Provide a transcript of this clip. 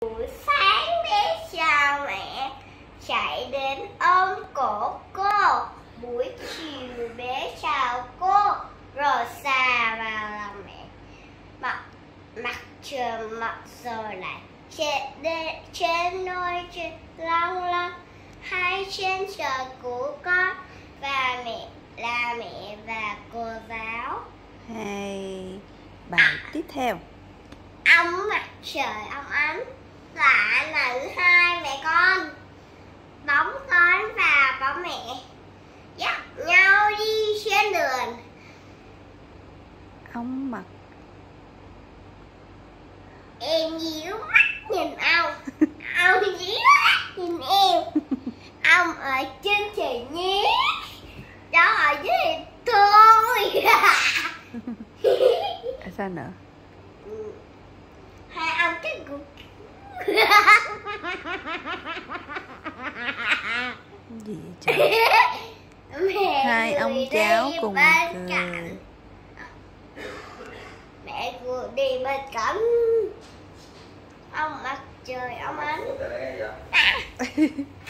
Buổi sáng bé chào mẹ, chạy đến ôm cổ cô. Buổi chiều bé chào cô, rồi xà vào lòng mẹ. Mặt trời mọc rồi lại trên đôi trên long lanh, hay trên trời của con và mẹ là mẹ và cô giáo. Hay bài tiếp theo. Ông mặt trời ông ánh lạ lẫn hai mẹ con, bóng con và bóng mẹ dắt nhau đi trên đường. Ông mặt Em díu mắt nhìn ông, ông díu mắt nhìn em. Ông ở trên trời nhé, đó ở dưới thôi. Sao nữa? Hai ông cái cục. Gì vậy trời? Hai ông cháu cùng cười. Mẹ vừa đi bên cạnh ông mặt trời ông ánh.